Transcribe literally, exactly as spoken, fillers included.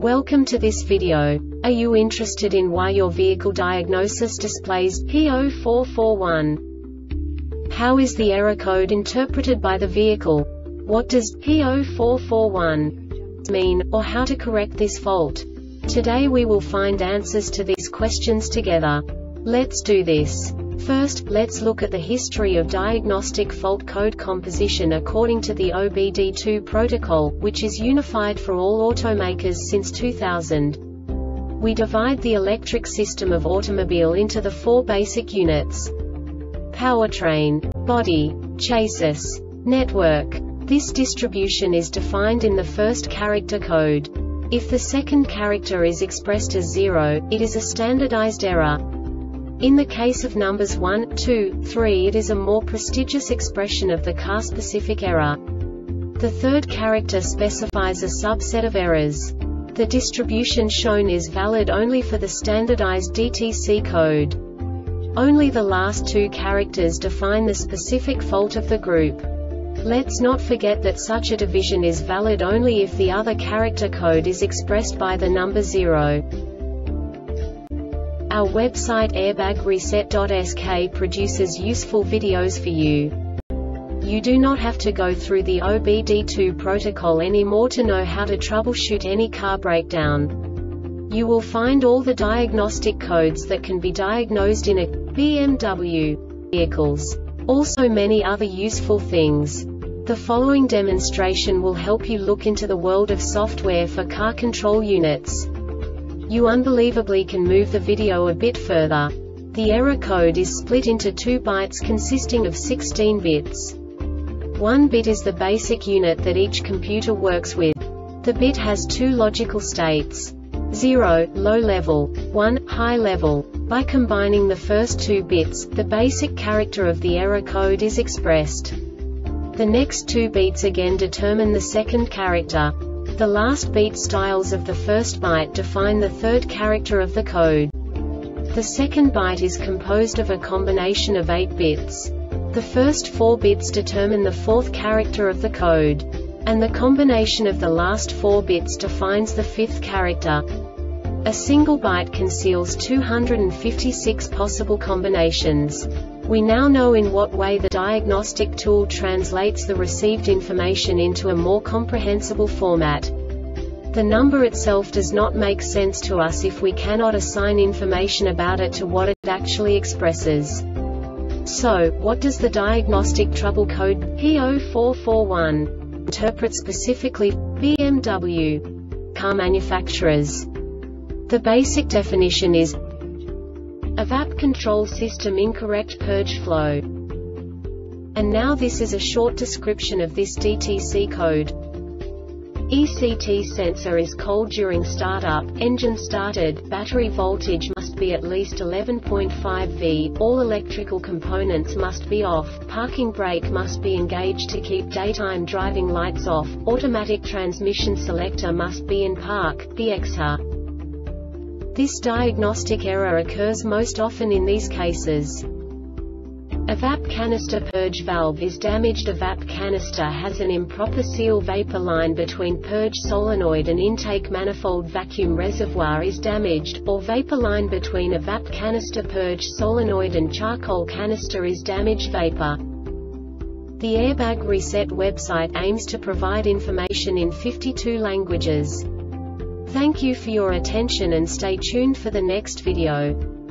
Welcome to this video. Are you interested in why your vehicle diagnosis displays P zero four four one? How is the error code interpreted by the vehicle? What does P zero four four one mean, or how to correct this fault? Today we will find answers to these questions together. Let's do this. First, let's look at the history of diagnostic fault code composition according to the O B D two protocol, which is unified for all automakers since two thousand. We divide the electric system of automobile into the four basic units: powertrain, body, chassis, network. This distribution is defined in the first character code. If the second character is expressed as zero, it is a standardized error. In the case of numbers one, two, three, it is a more prestigious expression of the car-specific error. The third character specifies a subset of errors. The distribution shown is valid only for the standardized D T C code. Only the last two characters define the specific fault of the group. Let's not forget that such a division is valid only if the other character code is expressed by the number zero. Our website airbag reset dot S K produces useful videos for you. You do not have to go through the O B D two protocol anymore to know how to troubleshoot any car breakdown. You will find all the diagnostic codes that can be diagnosed in a B M W vehicles. Also many other useful things. The following demonstration will help you look into the world of software for car control units. You unbelievably can move the video a bit further. The error code is split into two bytes consisting of sixteen bits. One bit is the basic unit that each computer works with. The bit has two logical states: zero, low level, one, high level. By combining the first two bits, the basic character of the error code is expressed. The next two bits again determine the second character. The last beat styles of the first byte define the third character of the code. The second byte is composed of a combination of eight bits. The first four bits determine the fourth character of the code. And the combination of the last four bits defines the fifth character. A single byte conceals two hundred fifty-six possible combinations. We now know in what way the diagnostic tool translates the received information into a more comprehensible format. The number itself does not make sense to us if we cannot assign information about it to what it actually expresses. So, what does the diagnostic trouble code P zero four four one interpret specifically for B M W car manufacturers? The basic definition is a V A P control system incorrect purge flow. And now this is a short description of this D T C code. E C T sensor is cold during startup, engine started, battery voltage must be at least eleven point five volts, all electrical components must be off, parking brake must be engaged to keep daytime driving lights off, automatic transmission selector must be in park, B X H. This diagnostic error occurs most often in these cases. A V A P canister purge valve is damaged. A V A P canister has an improper seal. Vapor line between purge solenoid and intake manifold vacuum reservoir is damaged, or vapor line between a V A P canister purge solenoid and charcoal canister is damaged. Vapor. The Airbag Reset website aims to provide information in fifty-two languages. Thank you for your attention and stay tuned for the next video.